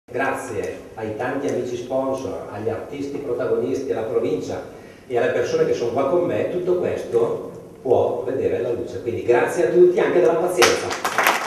Grazie ai tanti amici sponsor, agli artisti protagonisti, alla provincia e alle persone che sono qua con me, tutto questo può vedere la luce. Quindi grazie a tutti anche della pazienza.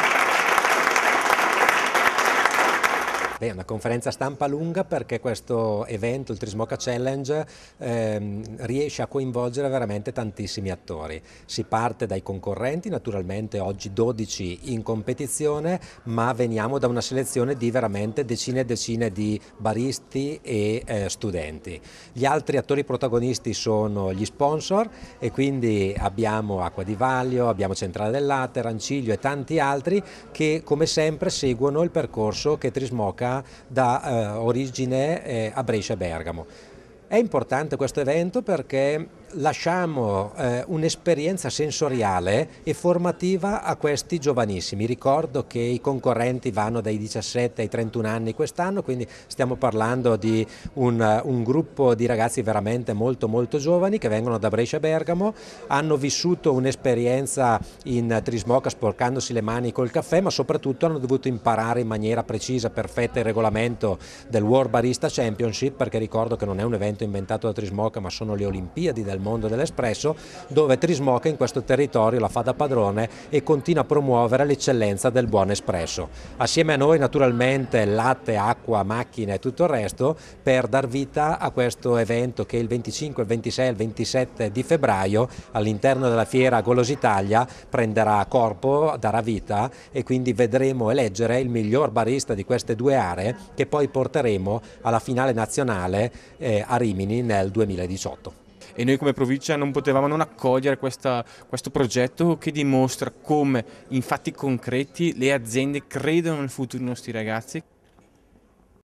È una conferenza stampa lunga perché questo evento, il Trismoca Challenge, riesce a coinvolgere veramente tantissimi attori. Si parte dai concorrenti, naturalmente oggi 12 in competizione, ma veniamo da una selezione di veramente decine e decine di baristi e studenti. Gli altri attori protagonisti sono gli sponsor e quindi abbiamo Acqua di Vaglio, abbiamo Centrale del Latte, Ranciglio e tanti altri che come sempre seguono il percorso che Trismoca dà origine a Brescia e Bergamo. È importante questo evento perché lasciamo un'esperienza sensoriale e formativa a questi giovanissimi. Ricordo che i concorrenti vanno dai 17 ai 31 anni quest'anno, quindi stiamo parlando di un gruppo di ragazzi veramente molto giovani che vengono da Brescia e Bergamo, hanno vissuto un'esperienza in Trismoca sporcandosi le mani col caffè, ma soprattutto hanno dovuto imparare in maniera precisa, perfetta il regolamento del World Barista Championship, perché ricordo che non è un evento inventato da Trismoca, ma sono le Olimpiadi del mondo dell'espresso, dove Trismoca in questo territorio la fa da padrone e continua a promuovere l'eccellenza del buon espresso. Assieme a noi naturalmente latte, acqua, macchine e tutto il resto per dar vita a questo evento che il 25, il 26 e il 27 di febbraio all'interno della fiera Golositalia prenderà corpo, darà vita e quindi vedremo eleggere il miglior barista di queste due aree che poi porteremo alla finale nazionale a Rimini nel 2018. E noi come provincia non potevamo non accogliere questo progetto che dimostra come in fatti concreti le aziende credono nel futuro dei nostri ragazzi.